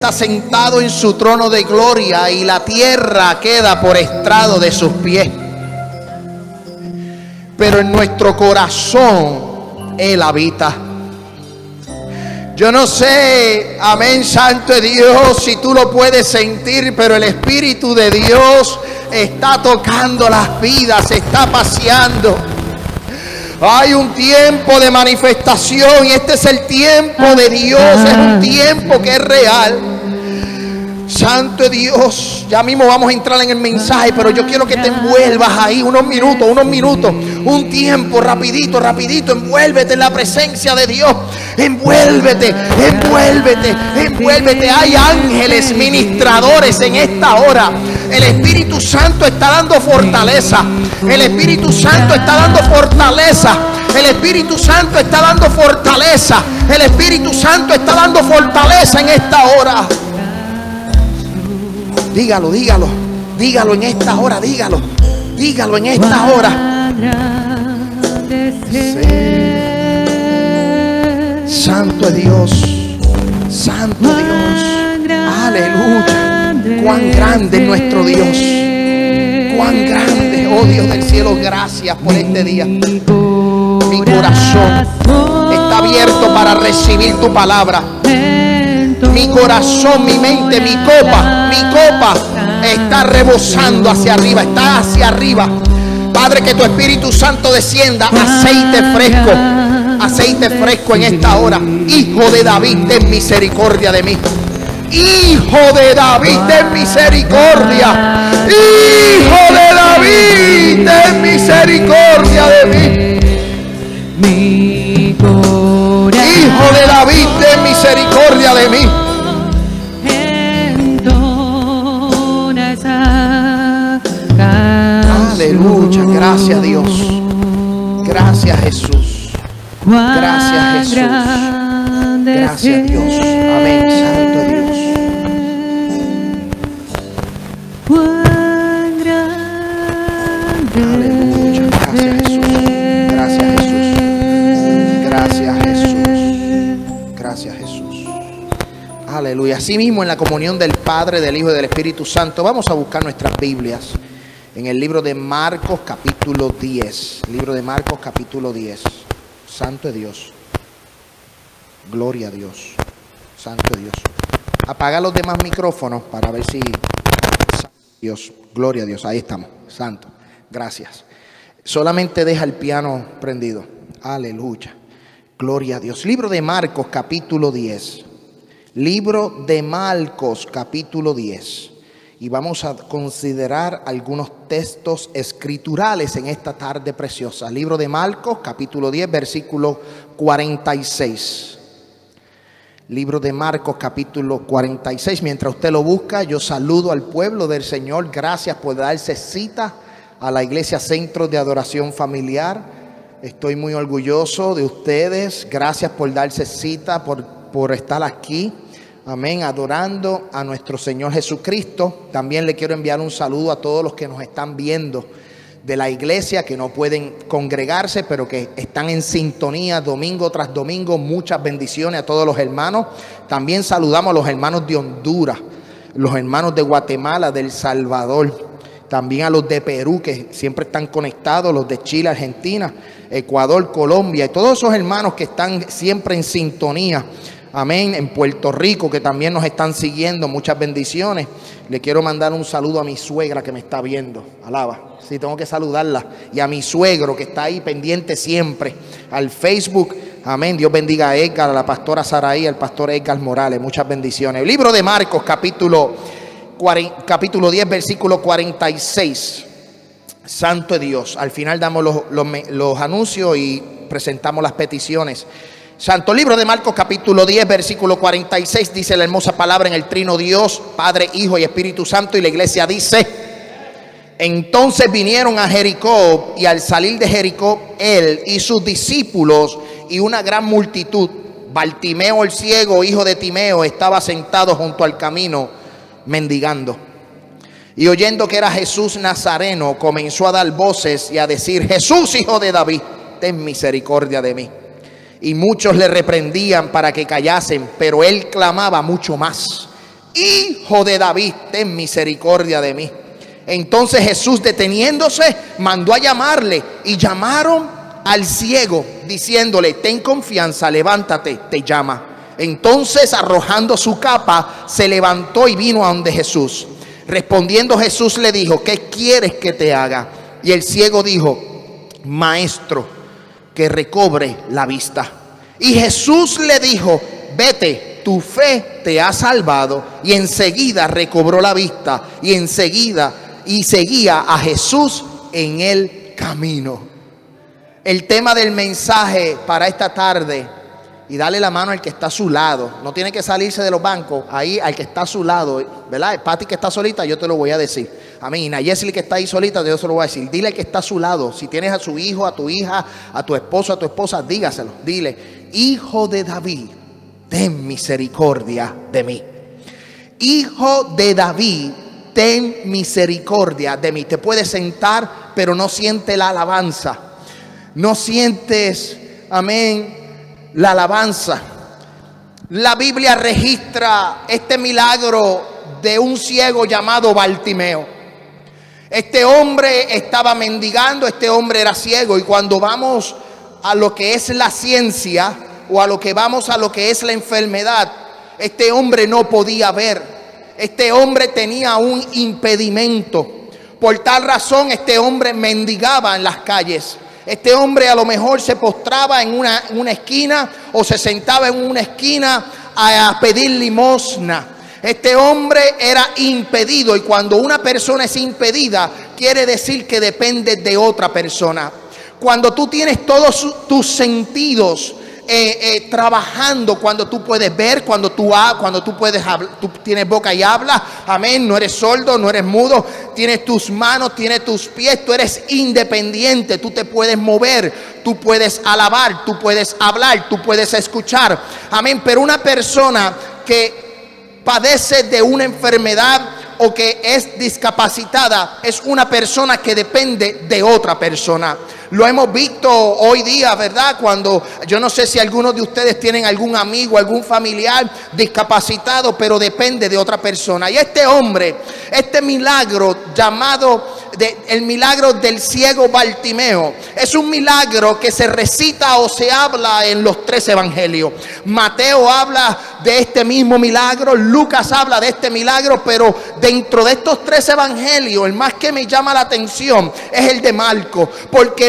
está sentado en su trono de gloria y la tierra queda por estrado de sus pies. Pero en nuestro corazón Él habita. Yo no sé, amén, santo de Dios, si tú lo puedes sentir, pero el Espíritu de Dios está tocando las vidas, está paseando. Hay un tiempo de manifestación y este es el tiempo de Dios, es un tiempo que es real. Santo de Dios, ya mismo vamos a entrar en el mensaje, pero yo quiero que te envuelvas ahí unos minutos, un tiempo, rapidito, envuélvete en la presencia de Dios, envuélvete. Hay ángeles ministradores en esta hora. El Espíritu Santo está dando fortaleza. El Espíritu Santo está dando fortaleza. El Espíritu Santo está dando fortaleza. El Espíritu Santo está dando fortaleza en esta hora. Dígalo en esta hora, dígalo en esta hora. Sí. Santo Dios, aleluya. Cuán grande es nuestro Dios, cuán grande, oh Dios del cielo, gracias por este día. Mi corazón está abierto para recibir tu palabra. Mi corazón, mi mente, mi copa está rebosando hacia arriba, está hacia arriba. Padre, que tu Espíritu Santo descienda, aceite fresco en esta hora. Hijo de David, ten misericordia de mí. Hijo de David, ten misericordia. Hijo de David, ten misericordia de mí. Hijo de David, ten misericordia de mí. Aleluya, gracias Dios. Gracias Jesús. Gracias Jesús. Gracias Dios. Amén, santo Dios. Aleluya, gracias Jesús. Gracias Jesús. Gracias Jesús. Gracias Jesús. Aleluya. Así mismo, en la comunión del Padre, del Hijo y del Espíritu Santo, vamos a buscar nuestras Biblias en el libro de Marcos capítulo 10. Libro de Marcos capítulo 10. Santo de Dios. Gloria a Dios. Santo de Dios. Apaga los demás micrófonos para ver si... Dios, gloria a Dios. Ahí estamos. Santo. Gracias. Solamente deja el piano prendido. Aleluya. Gloria a Dios. Libro de Marcos capítulo 10. Libro de Marcos capítulo 10. Y vamos a considerar algunos textos escriturales en esta tarde preciosa. Libro de Marcos capítulo 10 versículo 46. Libro de Marcos capítulo 46. Mientras usted lo busca, yo saludo al pueblo del Señor. Gracias por darse cita a la Iglesia Centro de Adoración Familiar. Estoy muy orgulloso de ustedes. Gracias por darse cita, por estar aquí. Amén, adorando a nuestro Señor Jesucristo. También le quiero enviar un saludo a todos los que nos están viendo de la iglesia, que no pueden congregarse, pero que están en sintonía domingo tras domingo. Muchas bendiciones a todos los hermanos. También saludamos a los hermanos de Honduras, los hermanos de Guatemala, de El Salvador, también a los de Perú, que siempre están conectados, los de Chile, Argentina, Ecuador, Colombia, y todos esos hermanos que están siempre en sintonía. Amén. En Puerto Rico, que también nos están siguiendo. Muchas bendiciones. Le quiero mandar un saludo a mi suegra que me está viendo. Alaba. Sí, tengo que saludarla. Y a mi suegro que está ahí pendiente siempre. Al Facebook. Amén. Dios bendiga a Edgar, a la pastora Saraí, al pastor Edgar Morales. Muchas bendiciones. El libro de Marcos, capítulo 10, versículo 46. Santo de Dios. Al final damos los anuncios y presentamos las peticiones. Santo libro de Marcos capítulo 10 versículo 46 dice la hermosa palabra en el trino Dios, Padre, Hijo y Espíritu Santo, y la iglesia dice: entonces vinieron a Jericó, y al salir de Jericó él y sus discípulos y una gran multitud, Bartimeo el ciego, hijo de Timeo, estaba sentado junto al camino mendigando. Y oyendo que era Jesús Nazareno, comenzó a dar voces y a decir: Jesús, hijo de David, ten misericordia de mí. Y muchos le reprendían para que callasen, pero él clamaba mucho más: Hijo de David, ten misericordia de mí. Entonces Jesús, deteniéndose, mandó a llamarle, y llamaron al ciego, diciéndole: ten confianza, levántate, te llama. Entonces, arrojando su capa, se levantó y vino a donde Jesús. Respondiendo Jesús le dijo: ¿qué quieres que te haga? Y el ciego dijo: Maestro, que recobre la vista. Y Jesús le dijo: vete, tu fe te ha salvado. Y enseguida recobró la vista, y seguía a Jesús en el camino. El tema del mensaje para esta tarde: y dale la mano al que está a su lado. No tiene que salirse de los bancos. Ahí al que está a su lado, ¿verdad? Pati que está solita, yo te lo voy a decir. Amén. Nayesli que está ahí solita, yo se lo voy a decir. Dile al que está a su lado. Si tienes a su hijo, a tu hija, a tu esposo, a tu esposa, dígaselo. Dile: Hijo de David, ten misericordia de mí. Hijo de David, ten misericordia de mí. Te puedes sentar, pero no sientes la alabanza. No sientes, amén, la alabanza. La Biblia registra este milagro de un ciego llamado Bartimeo. Este hombre estaba mendigando, este hombre era ciego. Y cuando vamos a lo que es la ciencia, o a lo que vamos a lo que es la enfermedad, este hombre no podía ver. Este hombre tenía un impedimento. Por tal razón, este hombre mendigaba en las calles. Este hombre a lo mejor se postraba en una esquina, o se sentaba en una esquina a pedir limosna. Este hombre era impedido, y cuando una persona es impedida, quiere decir que depende de otra persona. Cuando tú tienes todos tus sentidos trabajando, cuando tú puedes ver, cuando tú puedes hablar, tú tienes boca y hablas, amén, no eres sordo, no eres mudo, tienes tus manos, tienes tus pies, tú eres independiente, tú te puedes mover, tú puedes alabar, tú puedes hablar, tú puedes escuchar, amén. Pero una persona que padece de una enfermedad o que es discapacitada es una persona que depende de otra persona. Lo hemos visto hoy día, ¿verdad? Cuando yo no sé si algunos de ustedes tienen algún amigo, algún familiar discapacitado, pero depende de otra persona. Y este hombre, este milagro llamado el milagro del ciego Bartimeo, es un milagro que se recita o se habla en los 3 evangelios. Mateo habla de este mismo milagro, Lucas habla de este milagro, pero dentro de estos 3 evangelios, el más que me llama la atención es el de Marco, porque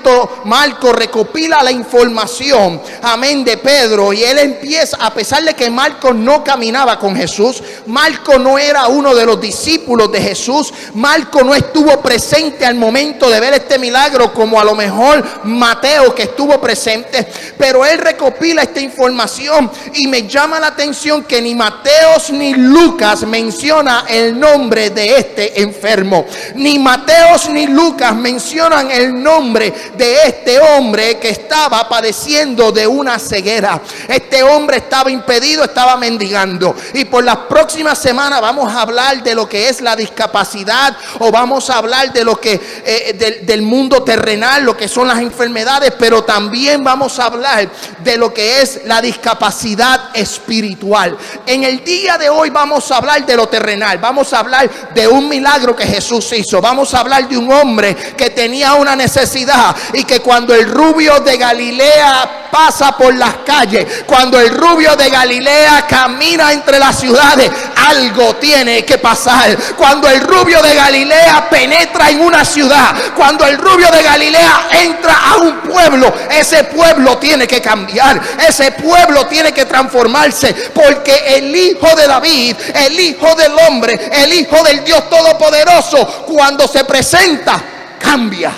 Marco recopila la información, amén, de Pedro, y él empieza, a pesar de que Marco no caminaba con Jesús, Marco no era uno de los discípulos de Jesús, Marco no estuvo presente al momento de ver este milagro como a lo mejor Mateo, que estuvo presente, pero él recopila esta información, y me llama la atención que ni Mateo ni Lucas menciona el nombre de este enfermo, ni Mateo ni Lucas mencionan el nombre de este hombre que estaba padeciendo de una ceguera. Este hombre estaba impedido, estaba mendigando, y por las próximas semanas vamos a hablar de lo que es la discapacidad, o vamos a hablar de lo que del mundo terrenal, lo que son las enfermedades, pero también vamos a hablar de lo que es la discapacidad espiritual. En el día de hoy vamos a hablar de lo terrenal, vamos a hablar de un milagro que Jesús hizo, vamos a hablar de un hombre que tenía una necesidad, y que cuando el rubio de Galilea pasa por las calles, cuando el rubio de Galilea camina entre las ciudades, algo tiene que pasar. Cuando el rubio de Galilea penetra en una ciudad, cuando el rubio de Galilea entra a un pueblo, ese pueblo tiene que cambiar, ese pueblo tiene que transformarse, porque el Hijo de David, el Hijo del hombre, el Hijo del Dios Todopoderoso, cuando se presenta, cambia.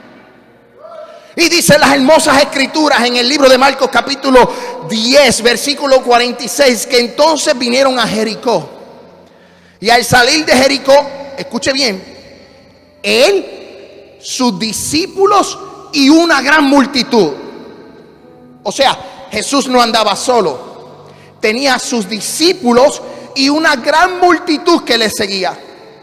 Y dice las hermosas escrituras en el libro de Marcos capítulo 10 versículo 46, que entonces vinieron a Jericó, y al salir de Jericó, escuche bien, él, sus discípulos y una gran multitud. O sea, Jesús no andaba solo, tenía a sus discípulos y una gran multitud que le seguía.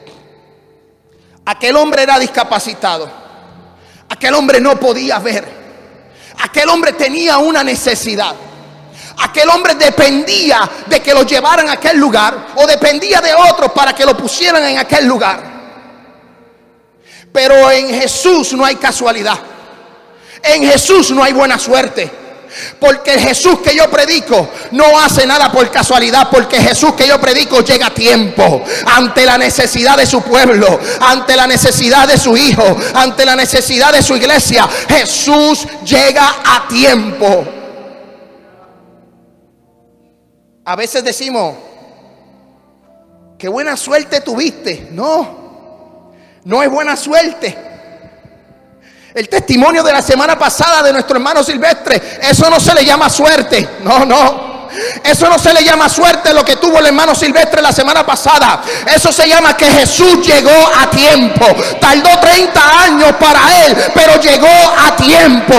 Aquel hombre era discapacitado, aquel hombre no podía ver, aquel hombre tenía una necesidad, Aquel hombre dependía de que lo llevaran a aquel lugar, o dependía de otros para que lo pusieran en aquel lugar. Pero en Jesús no hay casualidad. En Jesús no hay buena suerte. Porque el Jesús que yo predico no hace nada por casualidad, porque Jesús que yo predico llega a tiempo, ante la necesidad de su pueblo, ante la necesidad de su hijo, ante la necesidad de su iglesia. Jesús llega a tiempo. A veces decimos, qué buena suerte tuviste. No es buena suerte. El testimonio de la semana pasada de nuestro hermano Silvestre, eso no se le llama suerte. No. Eso no se le llama suerte lo que tuvo el hermano Silvestre la semana pasada. Eso se llama que Jesús llegó a tiempo. Tardó 30 años para él, pero llegó a tiempo.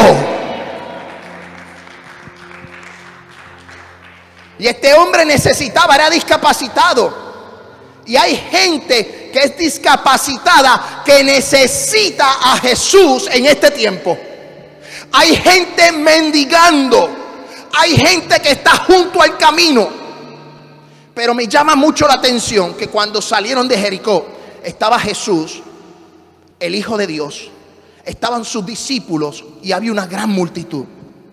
Y este hombre necesitaba, era discapacitado. Y hay gente que es discapacitada que necesita a Jesús en este tiempo. Hay gente mendigando. Hay gente que está junto al camino. Pero me llama mucho la atención que cuando salieron de Jericó estaba Jesús, el Hijo de Dios. Estaban sus discípulos y había una gran multitud.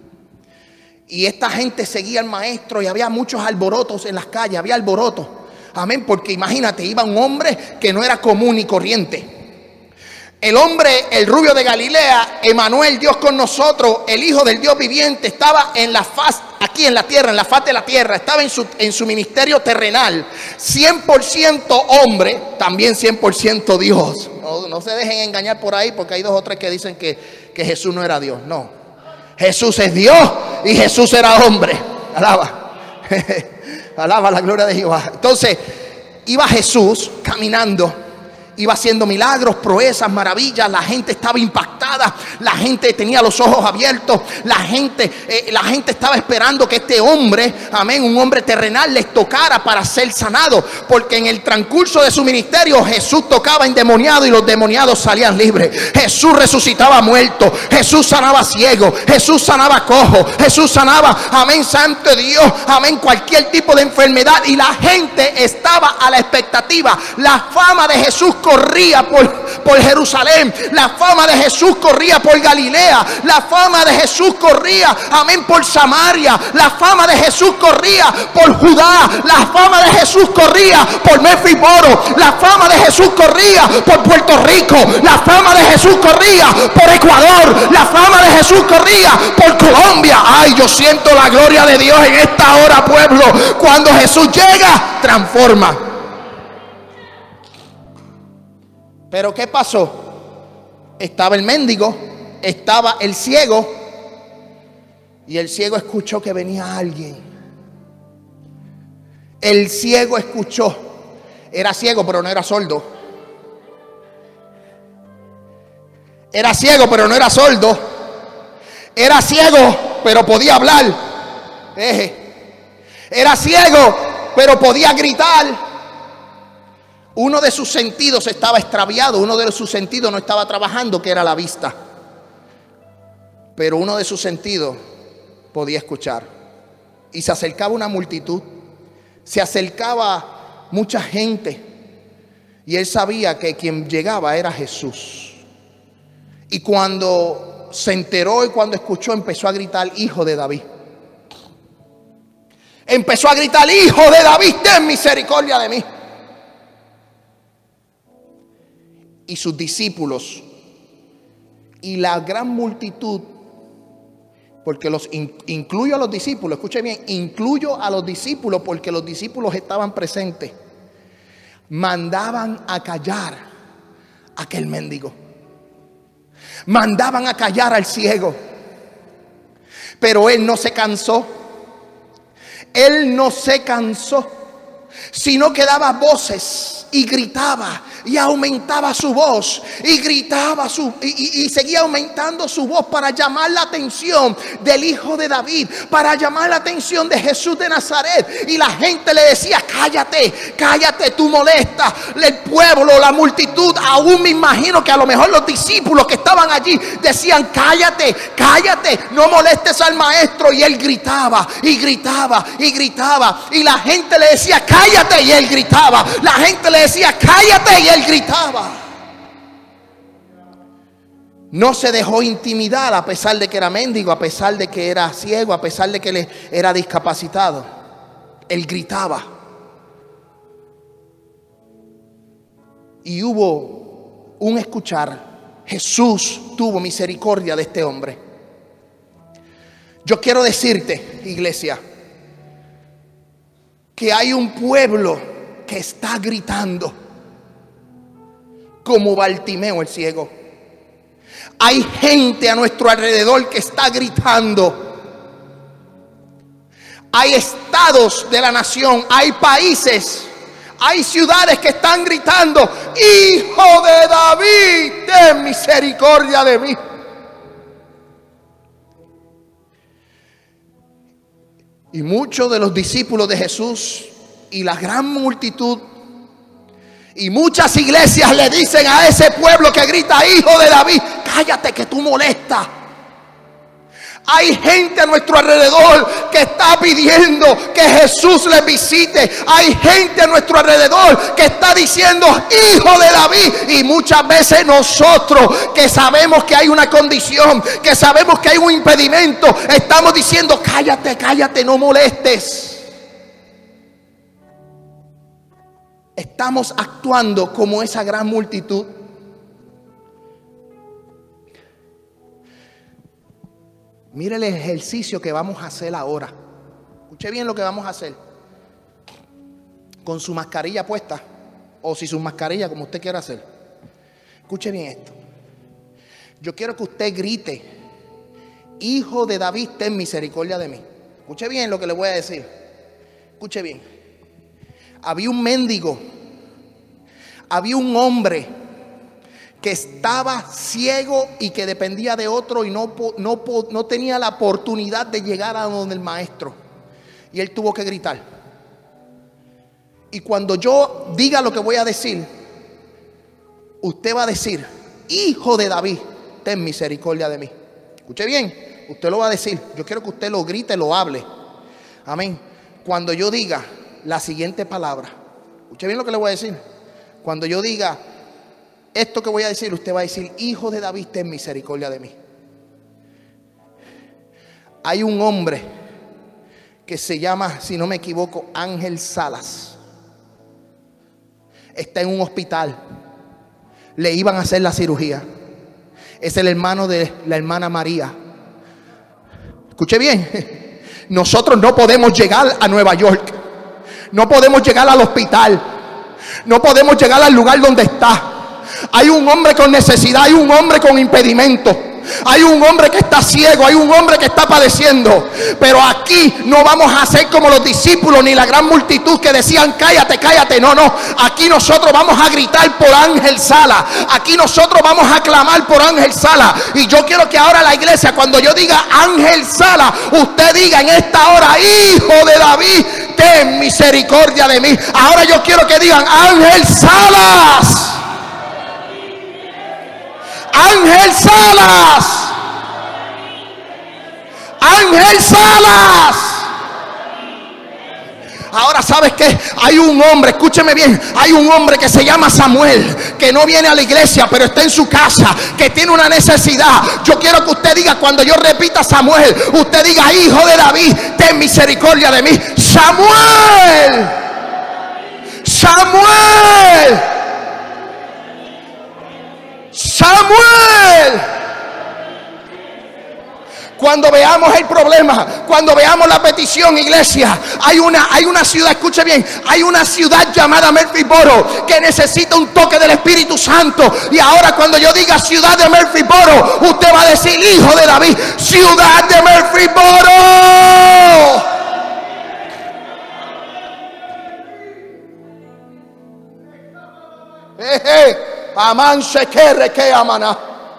Y esta gente seguía al maestro y había muchos alborotos en las calles, había alborotos. Amén, porque imagínate, iba un hombre que no era común y corriente. El hombre, el rubio de Galilea, Emanuel, Dios con nosotros, el Hijo del Dios viviente, estaba en la faz, aquí en la tierra, en la faz de la tierra, estaba en su ministerio terrenal, 100% hombre, también 100% Dios. No se dejen engañar por ahí, porque hay 2 o 3 que dicen que Jesús no era Dios. No, Jesús es Dios y Jesús era hombre. Alaba. Alaba la gloria de Jehová. Entonces, iba Jesús caminando, iba haciendo milagros, proezas, maravillas. La gente estaba impactada, la gente tenía los ojos abiertos, la gente estaba esperando que este hombre, amén, un hombre terrenal, les tocara para ser sanado, porque en el transcurso de su ministerio Jesús tocaba endemoniados y los demoniados salían libres. Jesús resucitaba muertos, Jesús sanaba ciegos, Jesús sanaba cojos, Jesús sanaba, amén, santo Dios, amén, cualquier tipo de enfermedad. Y la gente estaba a la expectativa. La fama de Jesús corría por Jerusalén, la fama de Jesús corría por Galilea, la fama de Jesús corría, amén, por Samaria, la fama de Jesús corría por Judá, la fama de Jesús corría por Mefiboro, la fama de Jesús corría por Puerto Rico, la fama de Jesús corría por Ecuador, la fama de Jesús corría por Colombia. Ay, yo siento la gloria de Dios en esta hora, pueblo. Cuando Jesús llega, transforma. Pero ¿qué pasó? Estaba el mendigo, estaba el ciego, y el ciego escuchó que venía alguien. El ciego escuchó. Era ciego, pero no era sordo. Era ciego, pero no era sordo. Era ciego, pero podía hablar. Era ciego, pero podía gritar. Uno de sus sentidos estaba extraviado, uno de sus sentidos no estaba trabajando, que era la vista. Pero uno de sus sentidos podía escuchar. Y se acercaba una multitud, se acercaba mucha gente. Y él sabía que quien llegaba era Jesús. Y cuando se enteró y cuando escuchó, empezó a gritar: Hijo de David. Empezó a gritar: Hijo de David, ten misericordia de mí. Y sus discípulos y la gran multitud, porque incluyo a los discípulos, escuchen bien, incluyo a los discípulos porque los discípulos estaban presentes, mandaban a callar a aquel mendigo, mandaban a callar al ciego. Pero él no se cansó, sino que daba voces y gritaba y aumentaba su voz y gritaba y seguía aumentando su voz para llamar la atención del Hijo de David, para llamar la atención de Jesús de Nazaret. Y la gente le decía: cállate, cállate, tú molestas. El pueblo, la multitud, aún me imagino que a lo mejor los discípulos que estaban allí decían: cállate, cállate, no molestes al maestro. Y él gritaba y gritaba y gritaba, y la gente le decía: cállate, y él gritaba. La gente le decía: cállate, y él gritaba. No se dejó intimidar, a pesar de que era mendigo, a pesar de que era ciego, a pesar de que era discapacitado. Él gritaba. Y hubo un escuchar. Jesús tuvo misericordia de este hombre. Yo quiero decirte, iglesia, que hay un pueblo que está gritando como Bartimeo el ciego. Hay gente a nuestro alrededor que está gritando. Hay estados de la nación, hay países, hay ciudades que están gritando: Hijo de David, ten misericordia de mí. Y muchos de los discípulos de Jesús y la gran multitud y muchas iglesias le dicen a ese pueblo que grita: Hijo de David, cállate, que tú molestas. Hay gente a nuestro alrededor que está pidiendo que Jesús les visite. Hay gente a nuestro alrededor que está diciendo: Hijo de David. Y muchas veces nosotros, que sabemos que hay una condición, que sabemos que hay un impedimento, estamos diciendo: cállate, cállate, no molestes. Estamos actuando como esa gran multitud. Mire el ejercicio que vamos a hacer ahora. Escuche bien lo que vamos a hacer. Con su mascarilla puesta, o si su mascarilla, como usted quiera hacer. Escuche bien esto. Yo quiero que usted grite: Hijo de David, ten misericordia de mí. Escuche bien lo que le voy a decir. Escuche bien. Había un mendigo, había un hombre que estaba ciego y que dependía de otro y no tenía la oportunidad de llegar a donde el maestro. Y él tuvo que gritar. Y cuando yo diga lo que voy a decir, usted va a decir: Hijo de David, ten misericordia de mí. Escuche bien, usted lo va a decir. Yo quiero que usted lo grite, lo hable. Amén. Cuando yo diga la siguiente palabra, escuche bien lo que le voy a decir. Cuando yo diga esto que voy a decir, usted va a decir: Hijo de David, ten misericordia de mí. Hay un hombre que se llama, si no me equivoco, Ángel Salas. Está en un hospital. Le iban a hacer la cirugía. Es el hermano de la hermana María. Escuche bien. Nosotros no podemos llegar a Nueva York. No podemos llegar al hospital. No podemos llegar al lugar donde está. Hay un hombre con necesidad, hay un hombre con impedimento, hay un hombre que está ciego, hay un hombre que está padeciendo. Pero aquí no vamos a ser como los discípulos ni la gran multitud que decían: cállate, cállate. No, no. Aquí nosotros vamos a gritar por Ángel Sala. Aquí nosotros vamos a clamar por Ángel Sala. Y yo quiero que ahora la iglesia, cuando yo diga Ángel Sala, usted diga en esta hora: Hijo de David, ten misericordia de mí. Ahora yo quiero que digan: Ángel Salas. Ángel Salas. Ángel Salas. Ahora, ¿sabes qué? Hay un hombre, escúcheme bien, hay un hombre que se llama Samuel, que no viene a la iglesia, pero está en su casa, que tiene una necesidad. Yo quiero que usted diga, cuando yo repita Samuel, usted diga: Hijo de David, ten misericordia de mí. Samuel. Samuel. Samuel. Cuando veamos el problema, cuando veamos la petición, iglesia, hay una ciudad, escuche bien, hay una ciudad llamada Murfreesboro que necesita un toque del Espíritu Santo. Y ahora, cuando yo diga ciudad de Murfreesboro, usted va a decir: Hijo de David, ciudad de Murfreesboro. Amán shekere que amana.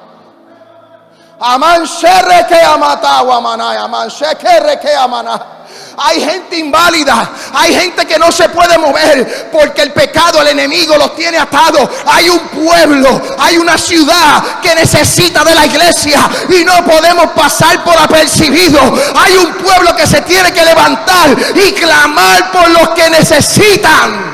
Amán shere que amata guamana. Amán shekere que amana. Hay gente inválida, hay gente que no se puede mover porque el pecado, el enemigo los tiene atados. Hay un pueblo, hay una ciudad que necesita de la iglesia y no podemos pasar por apercibido. Hay un pueblo que se tiene que levantar y clamar por los que necesitan.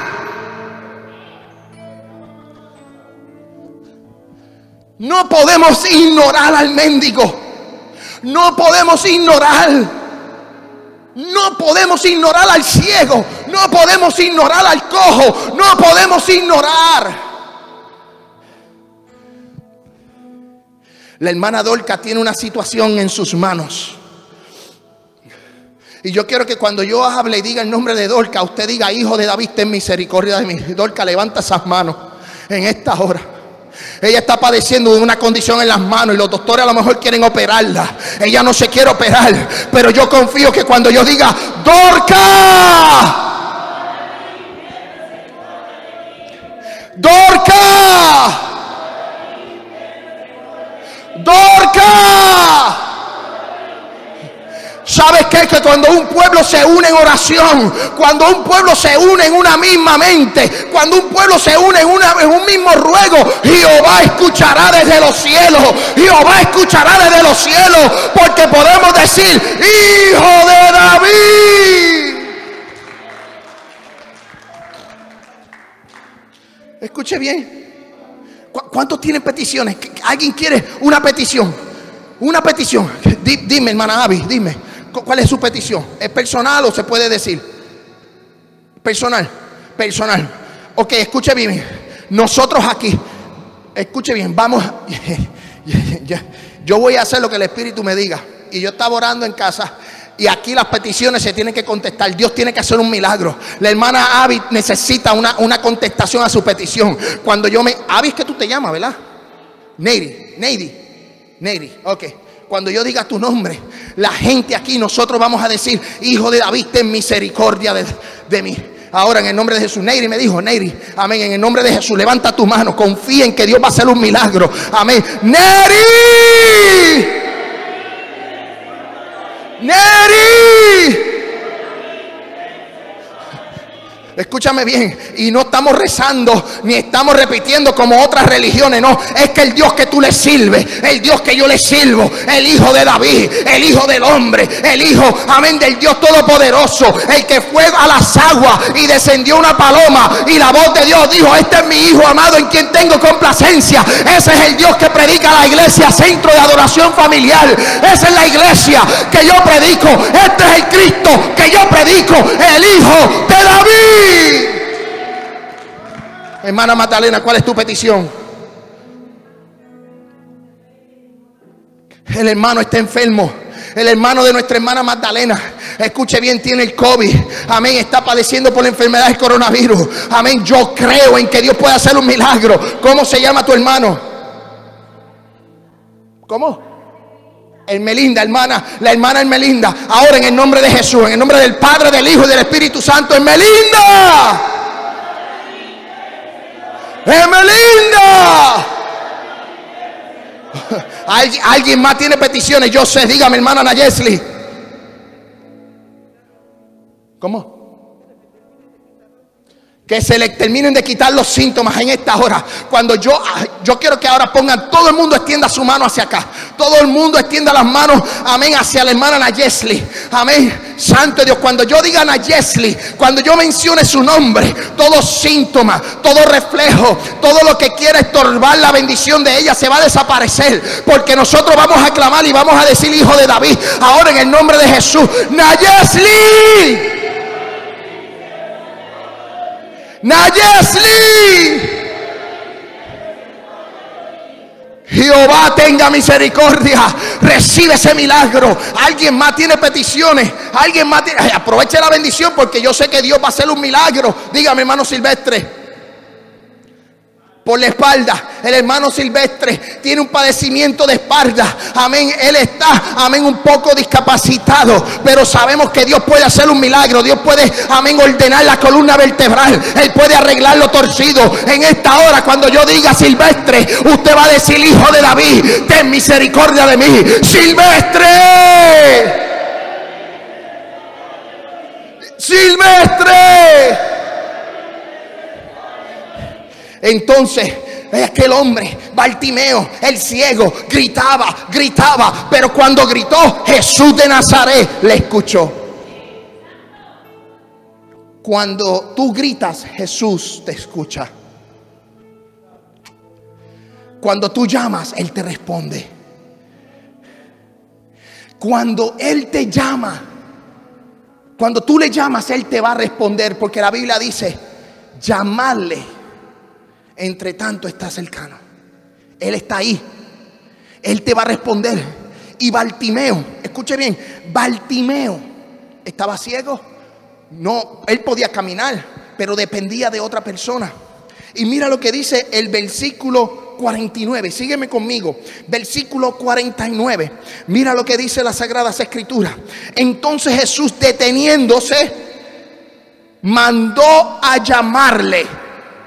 No podemos ignorar al mendigo. No podemos ignorar. No podemos ignorar al ciego. No podemos ignorar al cojo. No podemos ignorar. La hermana Dorca tiene una situación en sus manos. Y yo quiero que cuando yo hable y diga el nombre de Dorca, usted diga: Hijo de David, ten misericordia de mí. Dorca, levanta esas manos en esta hora. Ella está padeciendo de una condición en las manos y los doctores a lo mejor quieren operarla. Ella no se quiere operar, pero yo confío que cuando yo diga: Dorca, Dorca, Dorca. ¿Sabes qué? Que cuando un pueblo se une en oración, cuando un pueblo se une en una misma mente, cuando un pueblo se une en un mismo ruego, Jehová escuchará desde los cielos. Jehová escuchará desde los cielos, porque podemos decir: Hijo de David. Escuche bien. ¿Cuántos tienen peticiones? ¿Alguien quiere una petición? Una petición. Dime, hermana Abby, dime. ¿Cuál es su petición? ¿Es personal o se puede decir? Personal. Personal. Ok, escuche bien. Nosotros aquí, escuche bien, vamos. Yo voy a hacer lo que el Espíritu me diga. Y yo estaba orando en casa. Y aquí las peticiones se tienen que contestar. Dios tiene que hacer un milagro. La hermana Abby necesita una contestación a su petición. Cuando yo me... Abby, es que tú te llamas, ¿verdad? Neiri, ok. Cuando yo diga tu nombre, la gente aquí, nosotros vamos a decir: Hijo de David, ten misericordia de mí. Ahora, en el nombre de Jesús. Neiri me dijo: Neiri, amén. En el nombre de Jesús, levanta tu mano. Confía en que Dios va a hacer un milagro. Amén. Neiri, Neiri. Escúchame bien, y no estamos rezando ni estamos repitiendo como otras religiones, no, es que el Dios que tú le sirves, el Dios que yo le sirvo, el Hijo de David, el Hijo del hombre, el Hijo, amén, del Dios Todopoderoso, el que fue a las aguas y descendió una paloma y la voz de Dios dijo: Este es mi Hijo amado en quien tengo complacencia. Ese es el Dios que predica la iglesia, centro de adoración familiar. Esa es la iglesia que yo predico. Este es el Cristo que yo predico, el Hijo de David. Hermana Magdalena, ¿cuál es tu petición? El hermano está enfermo. El hermano de nuestra hermana Magdalena, escuche bien, tiene el COVID. Amén, está padeciendo por la enfermedad del coronavirus. Amén, yo creo en que Dios puede hacer un milagro. ¿Cómo se llama tu hermano? ¿Cómo? Hermelinda, hermana, la hermana Hermelinda. Ahora, en el nombre de Jesús, en el nombre del Padre, del Hijo y del Espíritu Santo, Hermelinda, Hermelinda. ¿Alguien más tiene peticiones? Yo sé, dígame, hermana Nayesli. ¿Cómo? Que se le terminen de quitar los síntomas en esta hora. Cuando yo quiero que ahora pongan, todo el mundo extienda su mano hacia acá. Todo el mundo extienda las manos, amén, hacia la hermana Nayesli. Amén. Santo Dios, cuando yo diga Nayesli, cuando yo mencione su nombre, todo síntoma, todo reflejo, todo lo que quiera estorbar la bendición de ella se va a desaparecer. Porque nosotros vamos a clamar y vamos a decir: Hijo de David. Ahora, en el nombre de Jesús, Nayesli, Nayesli, Jehová tenga misericordia. Recibe ese milagro. Alguien más tiene peticiones. Alguien más tiene... Aproveche la bendición, porque yo sé que Dios va a hacer un milagro. Dígame, hermano Silvestre. por la espalda. El hermano Silvestre tiene un padecimiento de espalda. Amén. Él está, amén, un poco discapacitado, pero sabemos que Dios puede hacer un milagro. Dios puede, amén, ordenar la columna vertebral. Él puede arreglar lo torcido. En esta hora, cuando yo diga Silvestre, usted va a decir: Hijo de David, ten misericordia de mí. Silvestre, Silvestre. Entonces aquel hombre, Bartimeo, el ciego, gritaba, pero cuando gritó, Jesús de Nazaret le escuchó. Cuando tú gritas, Jesús te escucha. Cuando tú llamas, Él te responde. Cuando Él te llama, cuando tú le llamas, Él te va a responder, porque la Biblia dice: llamarle entre tanto está cercano. Él está ahí. Él te va a responder. Y Bartimeo, escuche bien, Bartimeo estaba ciego. No, él podía caminar, pero dependía de otra persona. Y mira lo que dice el versículo 49. Sígueme conmigo. Versículo 49. Mira lo que dice las Sagradas Escrituras. Entonces Jesús, deteniéndose, mandó a llamarle.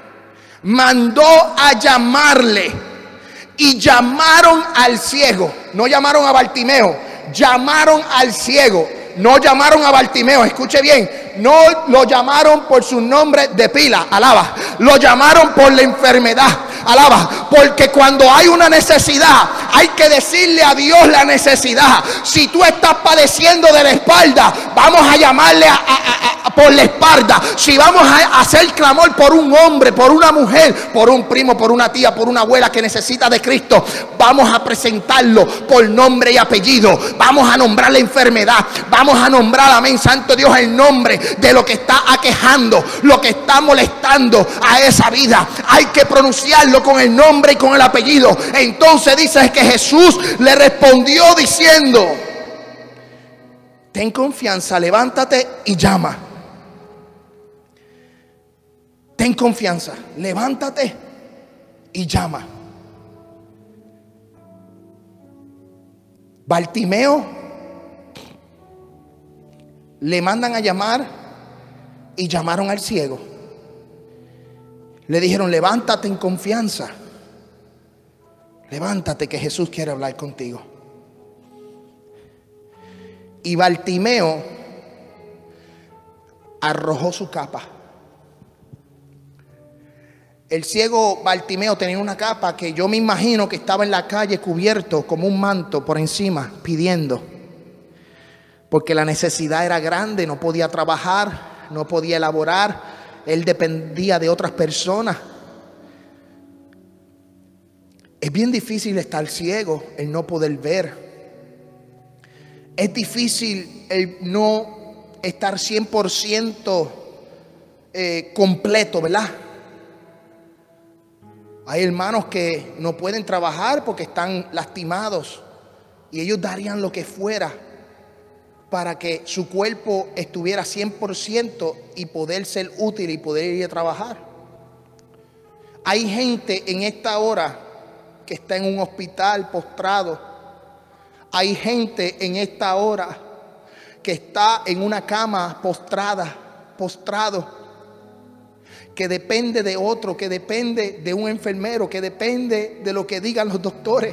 Y llamaron al ciego. No llamaron a Bartimeo, llamaron al ciego. No llamaron a Bartimeo, escuche bien. No lo llamaron por su nombre de pila, alaba. Lo llamaron por la enfermedad, alaba. Porque cuando hay una necesidad, hay que decirle a Dios la necesidad. Si tú estás padeciendo de la espalda, vamos a llamarle por la espalda. Si vamos a hacer clamor por un hombre, por una mujer, por un primo, por una tía, por una abuela que necesita de Cristo, vamos a presentarlo por nombre y apellido. Vamos a nombrar la enfermedad. Vamos a nombrar, amén, santo Dios, el nombre de lo que está aquejando, lo que está molestando a esa vida. Hay que pronunciarlo con el nombre y con el apellido. Entonces dice que Jesús le respondió diciendo: ten confianza, levántate y llama. Ten confianza, levántate y llama. Bartimeo le mandan a llamar y llamaron al ciego. Le dijeron: levántate en confianza. Levántate que Jesús quiere hablar contigo. Y Bartimeo arrojó su capa. El ciego Bartimeo tenía una capa que yo me imagino que estaba en la calle cubierto como un manto por encima, pidiendo. Porque la necesidad era grande, no podía trabajar, no podía elaborar. Él dependía de otras personas. Es bien difícil estar ciego, el no poder ver. Es difícil el no estar 100% completo, ¿verdad? Hay hermanos que no pueden trabajar porque están lastimados y ellos darían lo que fuera para que su cuerpo estuviera 100% y poder ser útil y poder ir a trabajar. Hay gente en esta hora que está en un hospital postrado. Hay gente en esta hora que está en una cama postrado, que depende de otro, que depende de un enfermero, que depende de lo que digan los doctores.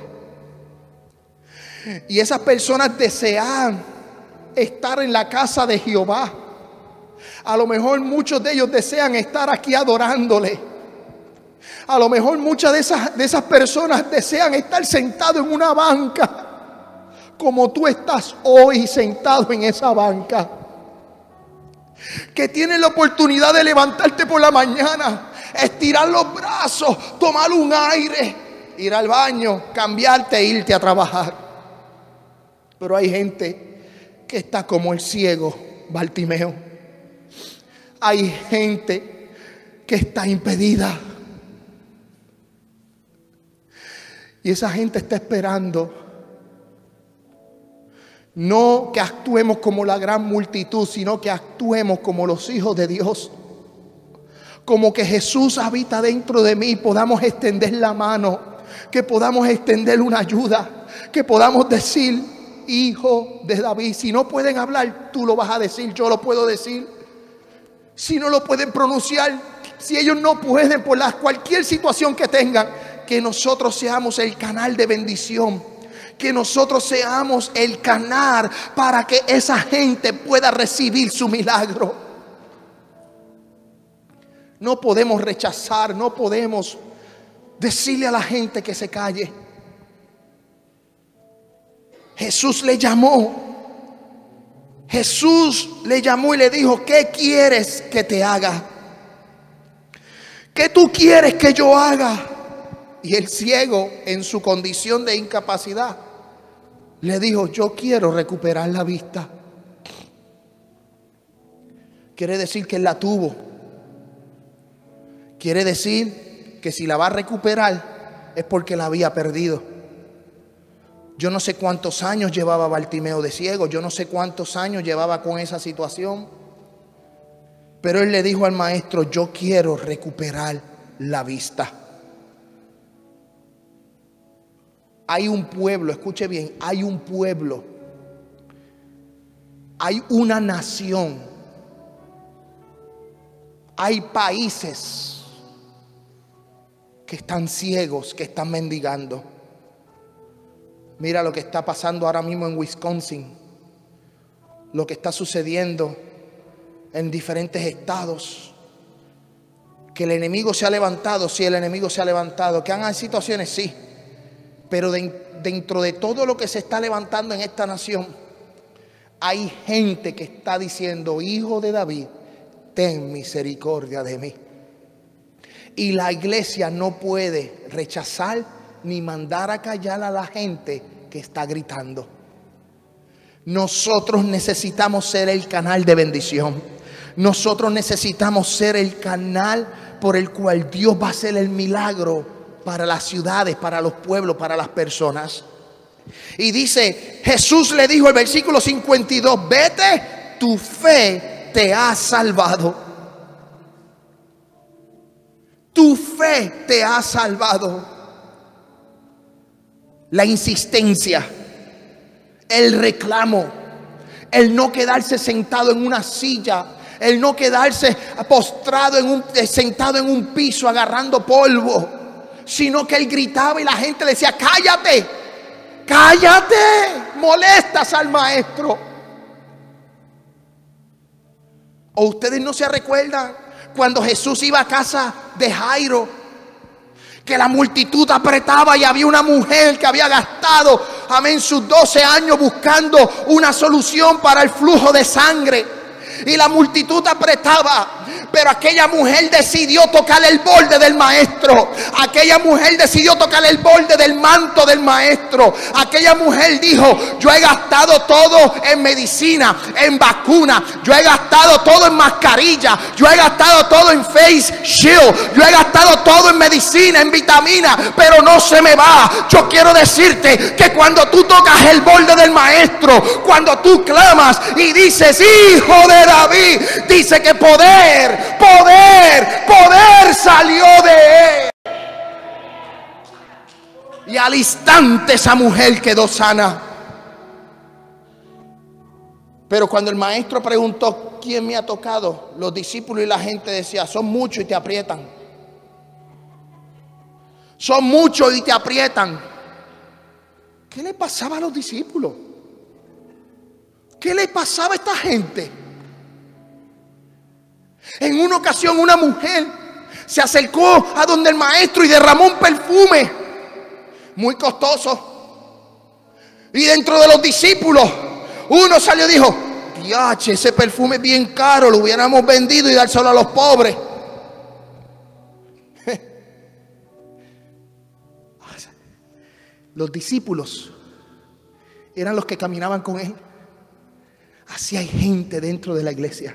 Y esas personas desean estar en la casa de Jehová. A lo mejor muchos de ellos desean estar aquí adorándole. A lo mejor muchas de esas personas desean estar sentados en una banca, como tú estás hoy sentado en esa banca. Que tienes la oportunidad de levantarte por la mañana, estirar los brazos, tomar un aire, ir al baño, cambiarte e irte a trabajar. Pero hay gente que está como el ciego Bartimeo. Hay gente que está impedida. Y esa gente está esperando no que actuemos como la gran multitud, sino que actuemos como los hijos de Dios. como que Jesús habita dentro de mí, podamos extender la mano, que podamos extender una ayuda, que podamos decir: hijo de David. Si no pueden hablar, tú lo vas a decir, yo lo puedo decir. Si no lo pueden pronunciar, si ellos no pueden por cualquier situación que tengan, que nosotros seamos el canal de bendición, que nosotros seamos el canal para que esa gente pueda recibir su milagro. No podemos rechazar, no podemos decirle a la gente que se calle. Jesús le llamó y le dijo: ¿qué quieres que te haga? ¿Qué tú quieres que yo haga? Y el ciego, en su condición de incapacidad, le dijo: yo quiero recuperar la vista. Quiere decir que él la tuvo. Quiere decir que si la va a recuperar es porque la había perdido. Yo no sé cuántos años llevaba Bartimeo de ciego, yo no sé cuántos años llevaba con esa situación, pero él le dijo al maestro: yo quiero recuperar la vista. Hay un pueblo, escuche bien, hay un pueblo, hay una nación, hay países que están ciegos, que están mendigando. Mira lo que está pasando ahora mismo en Wisconsin, lo que está sucediendo en diferentes estados. Que el enemigo se ha levantado, sí, el enemigo se ha levantado. Que hay situaciones, sí, pero dentro de todo lo que se está levantando en esta nación, hay gente que está diciendo: hijo de David, ten misericordia de mí. Y la iglesia no puede rechazar ni mandar a callar a la gente que está gritando. Nosotros necesitamos ser el canal de bendición. Nosotros necesitamos ser el canal por el cual Dios va a hacer el milagro para las ciudades, para los pueblos, para las personas. Y dice, Jesús le dijo, el versículo 52, vete, tu fe te ha salvado. Tu fe te ha salvado. La insistencia, el reclamo, el no quedarse sentado en una silla, el no quedarse postrado sentado en un piso agarrando polvo, sino que él gritaba y la gente le decía: cállate, cállate, molestas al maestro. ¿O ustedes no se recuerdan cuando Jesús iba a casa de Jairo, que la multitud apretaba y había una mujer que había gastado, amén, sus 12 años buscando una solución para el flujo de sangre? Y la multitud apretaba, pero aquella mujer decidió tocar el borde del maestro. Aquella mujer decidió tocar el borde del manto del maestro. Aquella mujer dijo: yo he gastado todo en medicina, en vacuna, yo he gastado todo en mascarilla, yo he gastado todo en face shield, yo he gastado todo en medicina, en vitamina, pero no se me va. Yo quiero decirte que cuando tú tocas el borde del maestro, cuando tú clamas y dices: hijo de David, dice que poder salió de él. Y al instante esa mujer quedó sana. Pero cuando el maestro preguntó: ¿quién me ha tocado?, los discípulos y la gente decía: son muchos y te aprietan. Son muchos y te aprietan. ¿Qué le pasaba a los discípulos? ¿Qué le pasaba a esta gente? En una ocasión una mujer se acercó a donde el maestro y derramó un perfume muy costoso. Y dentro de los discípulos uno salió y dijo: diache, ese perfume es bien caro, lo hubiéramos vendido y dárselo a los pobres. Los discípulos eran los que caminaban con él. Así hay gente dentro de la iglesia.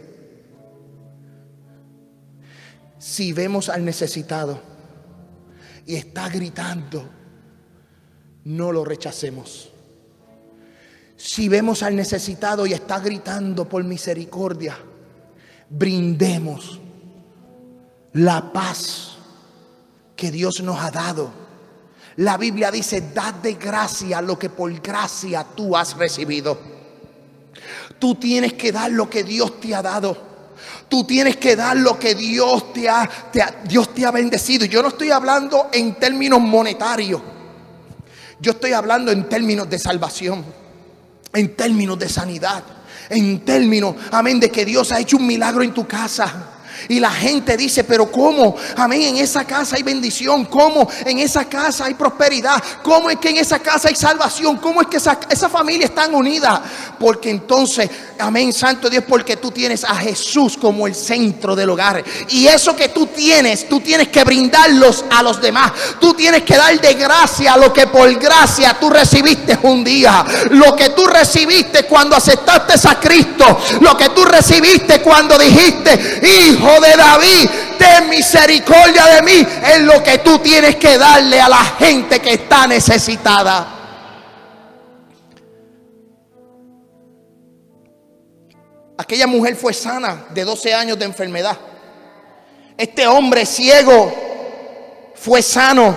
Si vemos al necesitado y está gritando, no lo rechacemos. Si vemos al necesitado y está gritando por misericordia, brindemos la paz que Dios nos ha dado. La Biblia dice: dad de gracia lo que por gracia tú has recibido. Tú tienes que dar lo que Dios te ha dado. Tú tienes que dar lo que Dios te ha bendecido. Yo no estoy hablando en términos monetarios. Yo estoy hablando en términos de salvación, en términos de sanidad, en términos, amén, de que Dios ha hecho un milagro en tu casa. Y la gente dice: pero ¿cómo? Amén, en esa casa hay bendición. ¿Cómo en esa casa hay prosperidad? ¿Cómo es que en esa casa hay salvación? ¿Cómo es que esa familia está unida? Porque entonces, amén, santo Dios, porque tú tienes a Jesús como el centro del hogar. Y eso que tú tienes que brindarlos a los demás. Tú tienes que dar de gracia lo que por gracia tú recibiste un día. Lo que tú recibiste cuando aceptaste a Cristo. Lo que tú recibiste cuando dijiste: Hijo de David, ten misericordia de mí. Es lo que tú tienes que darle a la gente que está necesitada. Aquella mujer fue sana de 12 años de enfermedad. Este hombre ciego fue sano.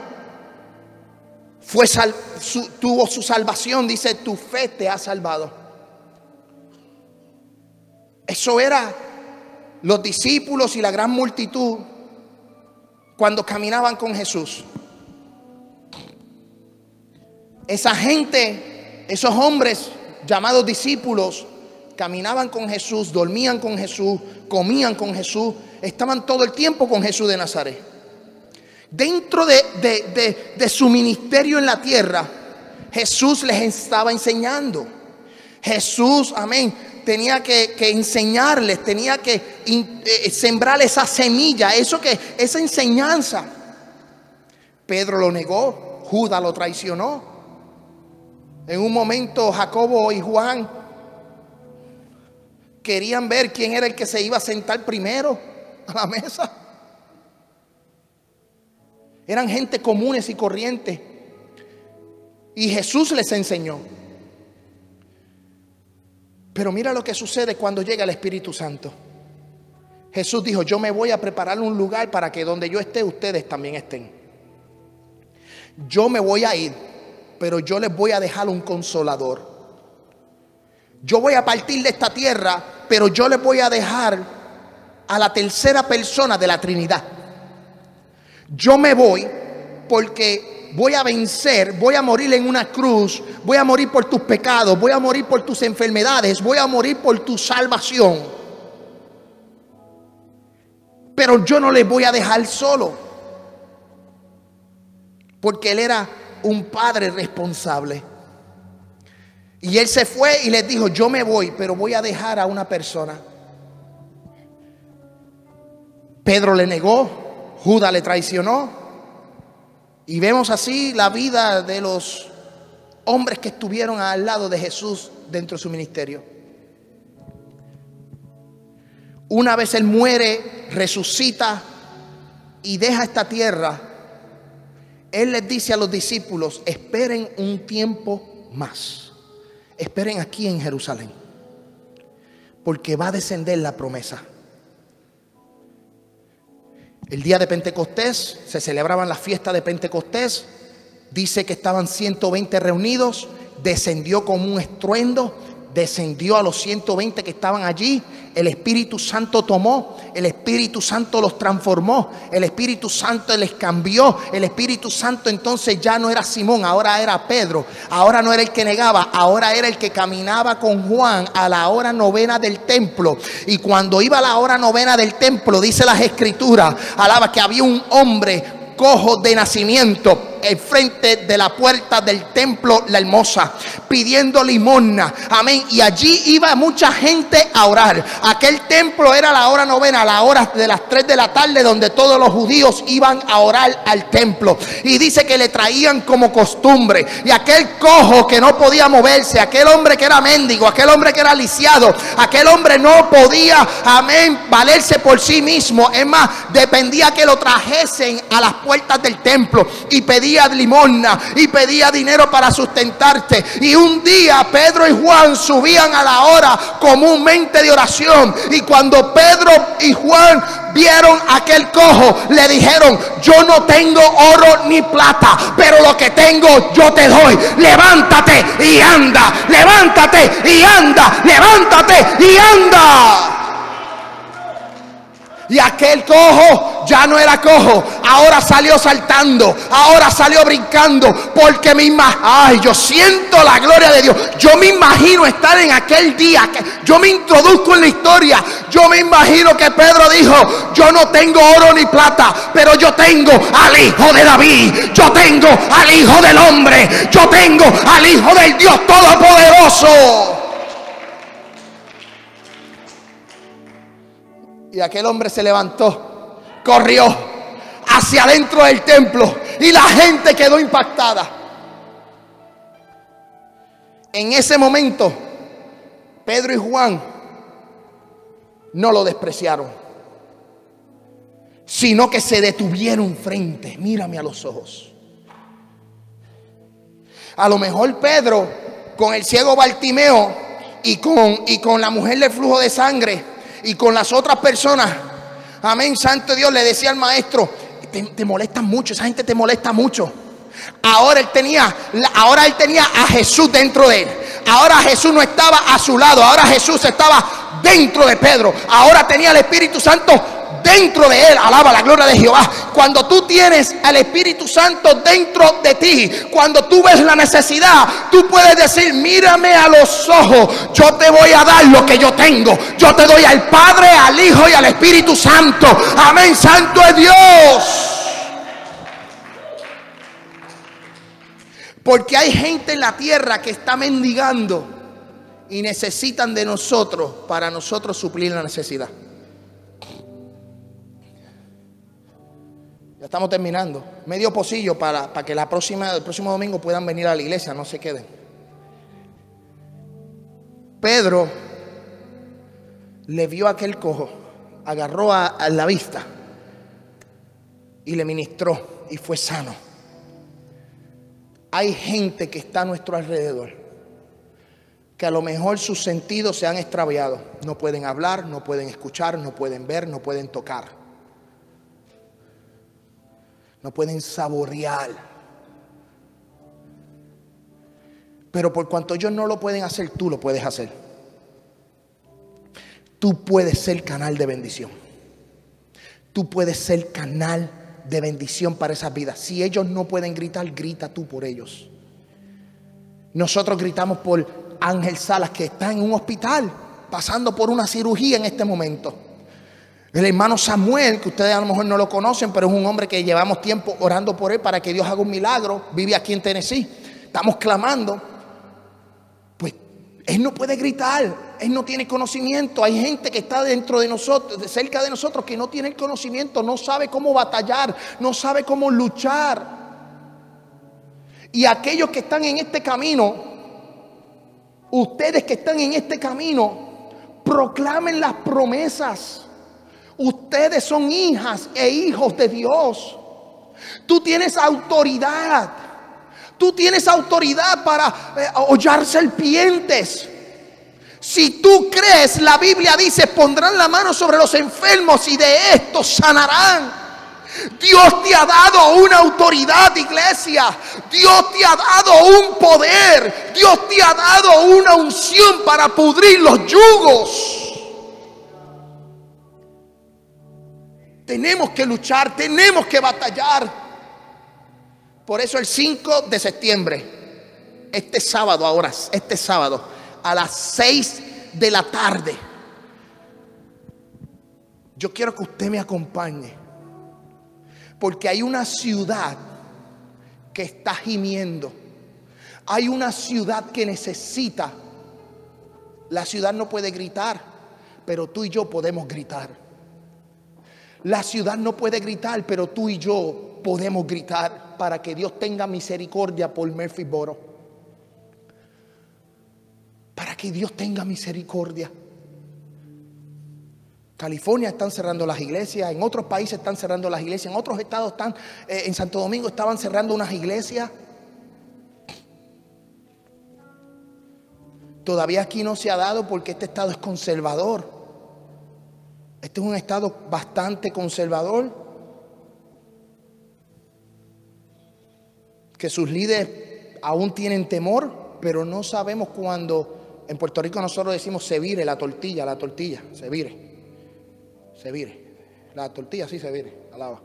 Tuvo su salvación. Dice: tu fe te ha salvado. Eso era los discípulos y la gran multitud cuando caminaban con Jesús. Esa gente, esos hombres llamados discípulos, caminaban con Jesús, dormían con Jesús, comían con Jesús, estaban todo el tiempo con Jesús de Nazaret. Dentro de su ministerio en la tierra, Jesús les estaba enseñando. Jesús, amén, tenía que enseñarles, tenía que sembrar esa semilla, esa enseñanza. Pedro lo negó, Judas lo traicionó. En un momento Jacobo y Juan querían ver quién era el que se iba a sentar primero a la mesa. Eran gente comunes y corrientes. Y Jesús les enseñó. Pero mira lo que sucede cuando llega el Espíritu Santo. Jesús dijo: yo me voy a preparar un lugar para que donde yo esté, ustedes también estén. Yo me voy a ir, pero yo les voy a dejar un consolador. Yo voy a partir de esta tierra, pero yo les voy a dejar a la tercera persona de la Trinidad. Yo me voy porque voy a vencer, voy a morir en una cruz, voy a morir por tus pecados, voy a morir por tus enfermedades, voy a morir por tu salvación. Pero yo no les voy a dejar solo, porque Él era un padre responsable. Y Él se fue y les dijo: yo me voy, pero voy a dejar a una persona. Pedro le negó, Judas le traicionó. Y vemos así la vida de los hombres que estuvieron al lado de Jesús dentro de su ministerio. Una vez Él muere, resucita y deja esta tierra, Él les dice a los discípulos: esperen un tiempo más. Esperen aquí en Jerusalén, porque va a descender la promesa. El día de Pentecostés, se celebraban las fiestas de Pentecostés. Dice que estaban 120 reunidos. Descendió como un estruendo. Descendió a los 120 que estaban allí. El Espíritu Santo tomó. El Espíritu Santo los transformó. El Espíritu Santo les cambió. El Espíritu Santo entonces ya no era Simón, ahora era Pedro. Ahora no era el que negaba, ahora era el que caminaba con Juan a la hora novena del templo. Y cuando iba a la hora novena del templo, dice las Escrituras, alaba, que había un hombre cojo de nacimiento enfrente de la puerta del templo La Hermosa, pidiendo limosna, amén. Y allí iba mucha gente a orar. Aquel templo era la hora novena, a la hora de las 3 de la tarde, donde todos los judíos iban a orar al templo. Y dice que le traían como costumbre. Y aquel cojo que no podía moverse, aquel hombre que era mendigo, aquel hombre que era lisiado, aquel hombre no podía, amén, valerse por sí mismo. Es más, dependía que lo trajesen a las puertas del templo y pedía pedía limosna y pedía dinero para sustentarte. Y un día Pedro y Juan subían a la hora comúnmente de oración, y cuando Pedro y Juan vieron aquel cojo, le dijeron: yo no tengo oro ni plata, pero lo que tengo yo te doy. Levántate y anda, levántate y anda, levántate y anda. Y aquel cojo ya no era cojo, ahora salió saltando, ahora salió brincando, porque yo siento la gloria de Dios. Yo me imagino estar en aquel día, yo me introduzco en la historia. Yo me imagino que Pedro dijo: yo no tengo oro ni plata, pero yo tengo al Hijo de David, yo tengo al Hijo del Hombre, yo tengo al Hijo del Dios Todopoderoso. Y aquel hombre se levantó, corrió hacia adentro del templo, y la gente quedó impactada. En ese momento, Pedro y Juan no lo despreciaron, sino que se detuvieron frente. Mírame a los ojos. A lo mejor Pedro, con el ciego Bartimeo y con la mujer del flujo de sangre, y con las otras personas, amén, santo Dios, le decía al maestro: te molestan mucho, esa gente te molesta mucho. Ahora él tenía a Jesús dentro de él. Ahora Jesús no estaba a su lado, ahora Jesús estaba dentro de Pedro. Ahora tenía el Espíritu Santo dentro de él. Alaba la gloria de Jehová. Cuando tú tienes al Espíritu Santo dentro de ti, cuando tú ves la necesidad, tú puedes decir: mírame a los ojos, yo te voy a dar lo que yo tengo. Yo te doy al Padre, al Hijo y al Espíritu Santo. Amén, santo es Dios. Porque hay gente en la tierra que está mendigando y necesitan de nosotros para nosotros suplir la necesidad. Ya estamos terminando. Medio pocillo para que el próximo domingo puedan venir a la iglesia, no se queden. Pedro le vio a aquel cojo, agarró a la vista y le ministró y fue sano. Hay gente que está a nuestro alrededor, que a lo mejor sus sentidos se han extraviado. No pueden hablar, no pueden escuchar, no pueden ver, no pueden tocar, no pueden saborear. Pero por cuanto ellos no lo pueden hacer, tú lo puedes hacer. Tú puedes ser canal de bendición. Tú puedes ser canal de bendición para esas vidas. Si ellos no pueden gritar, grita tú por ellos. Nosotros gritamos por Ángel Salas, que está en un hospital pasando por una cirugía en este momento. El hermano Samuel, que ustedes a lo mejor no lo conocen, pero es un hombre que llevamos tiempo orando por él para que Dios haga un milagro. Vive aquí en Tennessee. Estamos clamando. Pues él no puede gritar, él no tiene conocimiento. Hay gente que está dentro de nosotros, cerca de nosotros, que no tiene el conocimiento, no sabe cómo batallar, no sabe cómo luchar. Y aquellos que están en este camino, ustedes que están en este camino, proclamen las promesas. Ustedes son hijas e hijos de Dios. Tú tienes autoridad. Tú tienes autoridad para hollar serpientes. Si tú crees, la Biblia dice: pondrán la mano sobre los enfermos y de estos sanarán. Dios te ha dado una autoridad, iglesia. Dios te ha dado un poder. Dios te ha dado una unción para pudrir los yugos. Tenemos que luchar, tenemos que batallar. Por eso el 5 de septiembre, este sábado a las 6 de la tarde, yo quiero que usted me acompañe, porque hay una ciudad que está gimiendo. Hay una ciudad que necesita. La ciudad no puede gritar, pero tú y yo podemos gritar. La ciudad no puede gritar, pero tú y yo podemos gritar para que Dios tenga misericordia por Murfreesboro. Para que Dios tenga misericordia. California están cerrando las iglesias, en otros países están cerrando las iglesias, en otros estados están, en Santo Domingo estaban cerrando unas iglesias. Todavía aquí no se ha dado porque este estado es conservador. Este es un estado bastante conservador, que sus líderes aún tienen temor, pero no sabemos cuándo. En Puerto Rico nosotros decimos se vire la tortilla, se vire. Se vire. La tortilla sí se vire, alaba.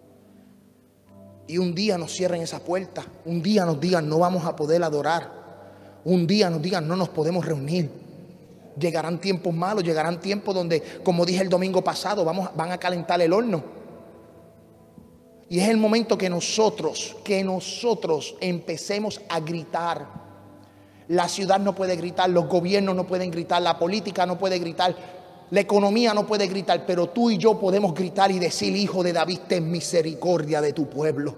Y un día nos cierren esa puerta. Un día nos digan no vamos a poder adorar. Un día nos digan no nos podemos reunir. Llegarán tiempos malos, llegarán tiempos donde, como dije el domingo pasado, van a calentar el horno. Y es el momento que nosotros empecemos a gritar. La ciudad no puede gritar, los gobiernos no pueden gritar, la política no puede gritar. La economía no puede gritar, pero tú y yo podemos gritar y decir, Hijo de David, ten misericordia de tu pueblo.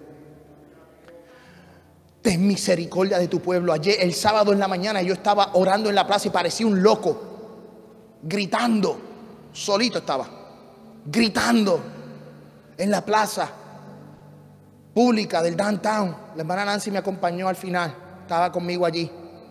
Ten misericordia de tu pueblo. Ayer, el sábado en la mañana, yo estaba orando en la plaza y parecía un loco, gritando. Solito estaba, gritando en la plaza pública del downtown. La hermana Nancy me acompañó al final, estaba conmigo allí.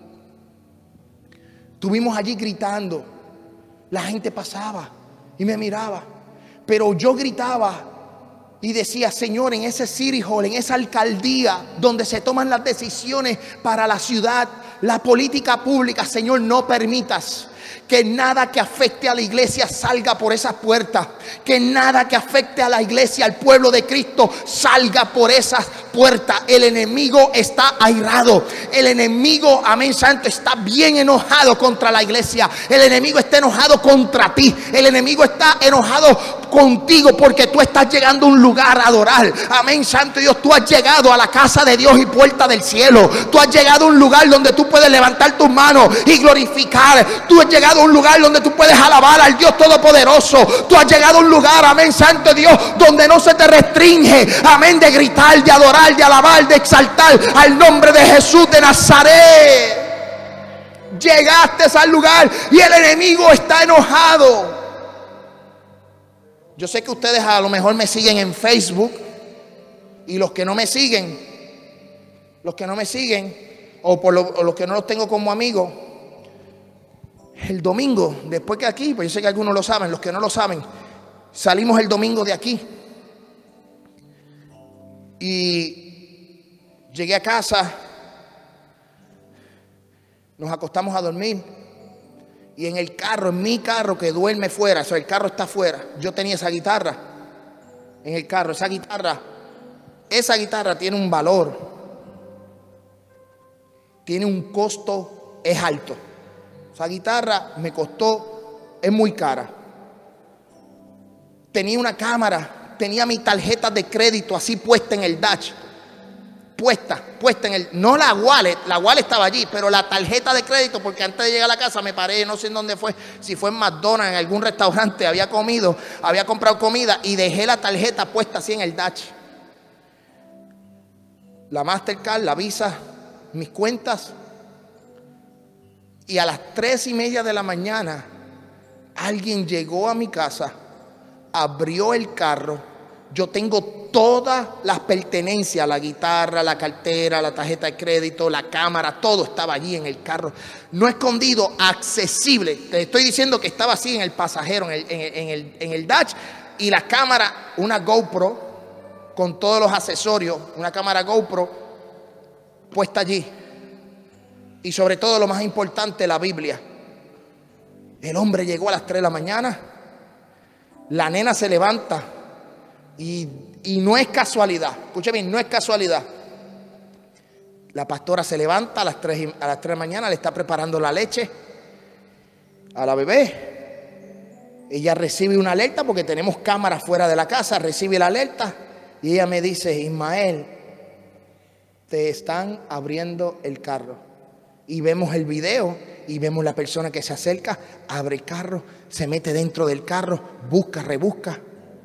Estuvimos allí gritando. La gente pasaba y me miraba, pero yo gritaba y decía, Señor, en ese City Hall, en esa alcaldía donde se toman las decisiones para la ciudad, la política pública, Señor, no permitas que nada que afecte a la iglesia salga por esas puertas. Que nada que afecte a la iglesia, al pueblo de Cristo, salga por esas puertas. El enemigo está airado. El enemigo, amén santo, está bien enojado contra la iglesia. El enemigo está enojado contra ti. El enemigo está enojado contigo porque tú estás llegando a un lugar a adorar. Amén santo Dios, tú has llegado a la casa de Dios y puerta del cielo. Tú has llegado a un lugar donde tú puedes levantar tus manos y glorificar. Tú has llegado a un lugar donde tú puedes alabar al Dios Todopoderoso. Tú has llegado a un lugar, amén santo Dios, donde no se te restringe, amén, de gritar, de adorar, de alabar, de exaltar al nombre de Jesús de Nazaret. Llegaste al lugar y el enemigo está enojado. Yo sé que ustedes a lo mejor me siguen en Facebook, y los que no me siguen, o los que no los tengo como amigos, el domingo, después que aquí, pues yo sé que algunos lo saben, los que no lo saben, salimos el domingo de aquí y llegué a casa, nos acostamos a dormir y en el carro, en mi carro que duerme fuera, o sea, el carro está afuera, yo tenía esa guitarra en el carro. Esa guitarra tiene un valor, tiene un costo, es alto. Esa guitarra me costó, es muy cara. Tenía una cámara, tenía mi tarjeta de crédito así puesta en el dash, puesta en el, no la wallet estaba allí, pero la tarjeta de crédito, porque antes de llegar a la casa me paré, no sé en dónde fue, si fue en McDonald's, en algún restaurante, había comprado comida y dejé la tarjeta puesta así en el dash. La Mastercard, la Visa, mis cuentas. Y a las 3:30 de la mañana, alguien llegó a mi casa, abrió el carro. Yo tengo todas las pertenencias, la guitarra, la cartera, la tarjeta de crédito, la cámara, todo estaba allí en el carro. No escondido, accesible. Te estoy diciendo que estaba así en el pasajero, en el dash. Y la cámara, una GoPro, con todos los accesorios, una cámara GoPro puesta allí. Y sobre todo, lo más importante, la Biblia. El hombre llegó a las 3 de la mañana. La nena se levanta. Y no es casualidad. Escuche bien, no es casualidad. La pastora se levanta a las 3 de la mañana. Le está preparando la leche a la bebé. Ella recibe una alerta porque tenemos cámaras fuera de la casa. Recibe la alerta. Y ella me dice, Ismael, te están abriendo el carro. Y vemos el video y vemos la persona que se acerca, abre el carro, se mete dentro del carro, busca, rebusca,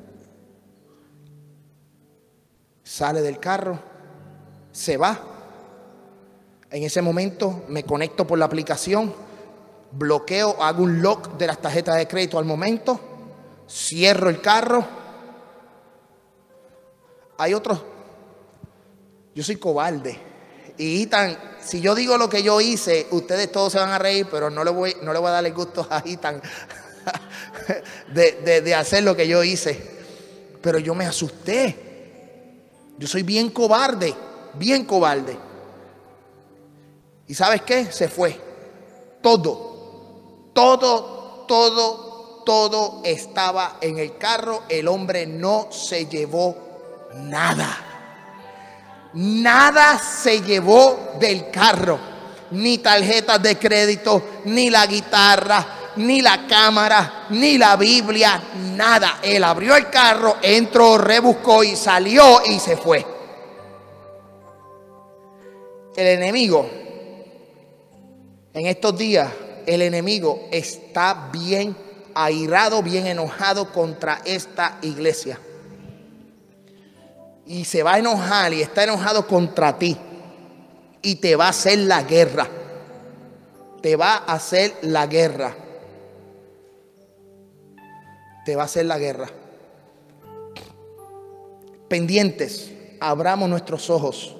sale del carro, se va. En ese momento me conecto por la aplicación, bloqueo, hago un lock de las tarjetas de crédito al momento, cierro el carro. Hay otros. Yo soy cobarde. Y Ethan, si yo digo lo que yo hice, ustedes todos se van a reír, pero no le voy a dar el gusto a Ethan de hacer lo que yo hice. Pero yo me asusté. Yo soy bien cobarde, bien cobarde. ¿Y sabes qué? Se fue. Todo estaba en el carro. El hombre no se llevó nada. Nada se llevó del carro. Ni tarjetas de crédito, ni la guitarra, ni la cámara, ni la Biblia, nada. Él abrió el carro, entró, rebuscó y salió y se fue. El enemigo, en estos días, el enemigo está bien airado, bien enojado contra esta iglesia. Y se va a enojar y está enojado contra ti. Y te va a hacer la guerra. Te va a hacer la guerra. Te va a hacer la guerra. Pendientes, abramos nuestros ojos.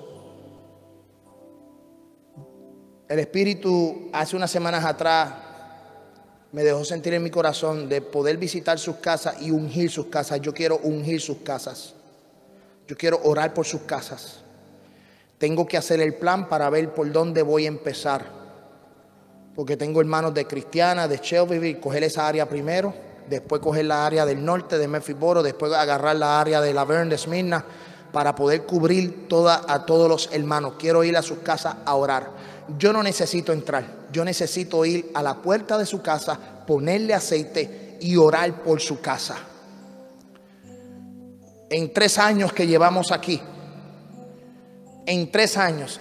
El Espíritu hace unas semanas atrás me dejó sentir en mi corazón de poder visitar sus casas y ungir sus casas. Yo quiero ungir sus casas. Yo quiero orar por sus casas. Tengo que hacer el plan para ver por dónde voy a empezar. Porque tengo hermanos de Cristiana, de Shelbyville, coger esa área primero. Después coger la área del norte de Murfreesboro. Después agarrar la área de Laverne, de Smyrna. Para poder cubrir a todos los hermanos. Quiero ir a sus casas a orar. Yo no necesito entrar. Yo necesito ir a la puerta de su casa, ponerle aceite y orar por su casa. En 3 años que llevamos aquí, en 3 años,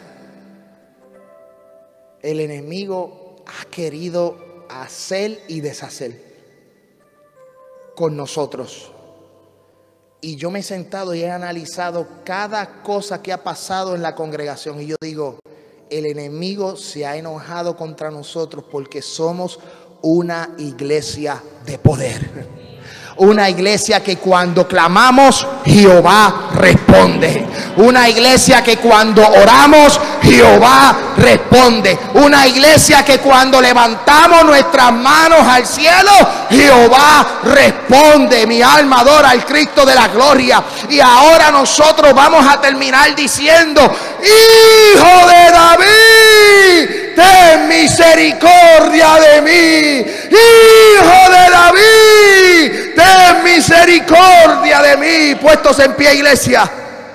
el enemigo ha querido hacer y deshacer con nosotros. Y yo me he sentado y he analizado cada cosa que ha pasado en la congregación. Y yo digo, el enemigo se ha enojado contra nosotros porque somos una iglesia de poder. Una iglesia que cuando clamamos, Jehová responde. Una iglesia que cuando oramos, Jehová responde. Una iglesia que cuando levantamos nuestras manos al cielo, Jehová responde. Mi alma adora al Cristo de la gloria. Y ahora nosotros vamos a terminar diciendo: Hijo de David, ten misericordia de mí. Hijo de David, ten misericordia de mí. Puestos en pie, iglesia.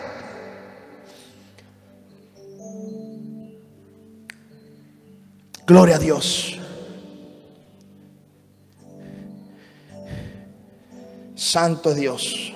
Gloria a Dios. Santo Dios.